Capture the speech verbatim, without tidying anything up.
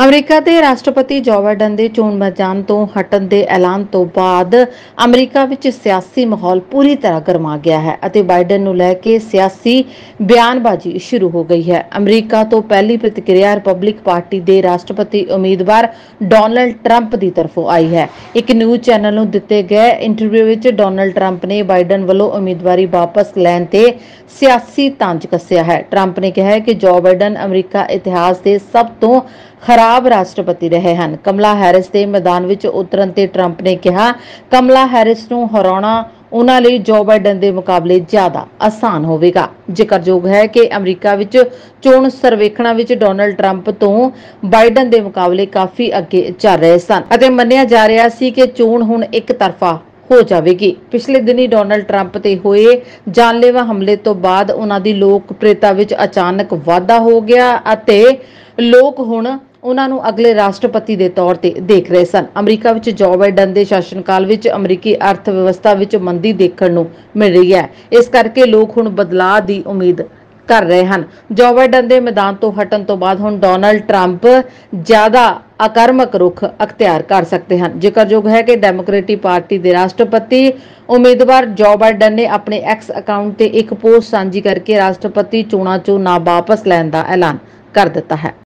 America ਦੇ ਰਾਸ਼ਟਰਪਤੀ ਜੋ ਬਾਈਡਨ ਦੇ ਚੋਣ ਮੈਦਾਨ ਤੋਂ ਹਟਣ ਦੇ ਐਲਾਨ ਤੋਂ ਬਾਅਦ ਅਮਰੀਕਾ ਵਿੱਚ ਸਿਆਸੀ ਮਾਹੌਲ ਪੂਰੀ ਤਰ੍ਹਾਂ ਗਰਮਾ ਗਿਆ ਹੈ ਅਤੇ ਬਾਈਡਨ ਨੂੰ ਲੈ ਕੇ ਸਿਆਸੀ ਬਿਆਨਬਾਜ਼ੀ ਸ਼ੁਰੂ ਹੋ ਗਈ ਹੈ। ਅਮਰੀਕਾ ਤੋਂ ਪਹਿਲੀ ਪ੍ਰਤੀਕਿਰਿਆ ਰਿਪਬਲਿਕ ਪਾਰਟੀ ਦੇ ਰਾਸ਼ਟਰਪਤੀ ਉਮੀਦਵਾਰ ਡੋਨਾਲਡ ਟਰੰਪ ਦੀ ਤਰਫੋਂ ਆਈ ਹੈ। ਇੱਕ ਨਿਊਜ਼ ਚੈਨਲ ਨੂੰ ਦਿੱਤੇ ਗਏ ਇੰਟਰਵਿਊ ਵਿੱਚ ਡੋਨਾਲਡ ਟਰੰਪ ਨੇ ਬਾਈਡਨ ਵੱਲੋਂ ਉਮੀਦਵਾਰੀ ਵਾਪਸ ਲੈਣ ਤੇ ਸਿਆਸੀ ਤੰਜ ਕੱਸਿਆ ਹੈ। ਟਰੰਪ ਨੇ ਕਿਹਾ ਹੈ ਕਿ ਜੋ ਬਾਈਡਨ ਅਮਰੀਕਾ ਇਤਿਹਾਸ ਦੇ ਸਭ ਤੋਂ ਖਰਾਬ ਰਾਸ਼ਟਰਪਤੀ ਰਹੇ ਹਨ। ਕਮਲਾ ਹੈਰਿਸ ਦੇ ਮੈਦਾਨ ਵਿੱਚ ਉਤਰਨ ਤੇ ਟਰੰਪ ਨੇ ਕਿਹਾ, ਕਮਲਾ ਹੈਰਿਸ ਨੂੰ ਹਰਾਉਣਾ ਉਹਨਾਂ ਲਈ ਜੋ ਬਾਈਡਨ ਦੇ ਮੁਕਾਬਲੇ ਜ਼ਿਆਦਾ ਆਸਾਨ ਹੋਵੇਗਾ। ਜ਼ਿਕਰਯੋਗ ਹੈ ਕਿ ਅਮਰੀਕਾ ਵਿੱਚ ਚੋਣ ਸਰਵੇਖਣਾਂ ਵਿੱਚ ਡੋਨਾਲਡ ਟਰੰਪ ਤੋਂ ਬਾਈਡਨ ਦੇ ਮੁਕਾਬਲੇ ਕਾਫੀ ਅੱਗੇ ਚੱਲ ਰਹੇ ਸਨ ਅਤੇ ਮੰਨਿਆ ਜਾ ਰਿਹਾ ਸੀ ਕਿ ਚੋਣ ਹੁਣ ਇੱਕ ਤਰਫਾ ਹੋ ਜਾਵੇਗੀ। ਪਿਛਲੇ ਦਿਨੀ ਡੋਨਾਲਡ ਟਰੰਪ ਤੇ ਹੋਏ ਜਾਨਲੇਵਾ ਹਮਲੇ ਤੋਂ ਬਾਅਦ ਉਹਨਾਂ ਦੀ ਲੋਕਪ੍ਰਿਯਤਾ ਵਿੱਚ ਅਚਾਨਕ ਵਾਧਾ ਹੋ ਗਿਆ ਅਤੇ ਲੋਕ ਹੁਣ ਉਹਨਾਂ ਨੂੰ ਅਗਲੇ ਰਾਸ਼ਟਰਪਤੀ ਦੇ ਤੌਰ ਤੇ ਦੇਖ ਰਹੇ ਸਨ। ਅਮਰੀਕਾ ਵਿੱਚ ਜੋ ਬਾਈਡਨ ਦੇ ਸ਼ਾਸਨਕਾਲ ਵਿੱਚ ਅਮਰੀਕੀ ਅਰਥ ਵਿਵਸਥਾ ਵਿੱਚ ਮੰਦੀ ਦੇਖਣ ਨੂੰ ਮਿਲ ਰਹੀ ਹੈ। ਇਸ ਕਰਕੇ ਲੋਕ ਹੁਣ ਬਦਲਾਅ ਦੀ ਉਮੀਦ ਕਰ ਰਹੇ ਹਨ। ਜੋ ਬਾਈਡਨ ਦੇ ਮੈਦਾਨ ਤੋਂ ਹਟਣ ਤੋਂ ਬਾਅਦ ਹੁਣ ਡੋਨਾਲਡ ਟਰੰਪ ਜ਼ਿਆਦਾ ਆਕਰਮਕ ਰੁਖ ਅਖਤਿਆਰ ਕਰ ਸਕਦੇ ਹਨ। ਜ਼ਿਕਰਯੋਗ ਹੈ ਕਿ ਡੈਮੋਕ੍ਰੇਟਿਕ ਪਾਰਟੀ ਦੇ ਰਾਸ਼ਟਰਪਤੀ ਉਮੀਦਵਾਰ ਜੋ ਬਾਈਡਨ ਨੇ ਆਪਣੇ ਐਕਸ ਅਕਾਊਂਟ ਤੇ ਇੱਕ ਪੋਸਟ ਸਾਂਝੀ ਕਰਕੇ ਰਾਸ਼ਟਰਪਤੀ ਚੋਣਾਂ ਚੋਂ ਨਾਂ ਵਾਪਸ ਲੈਣ ਦਾ ਐਲਾਨ ਕਰ ਦਿੱਤਾ ਹੈ।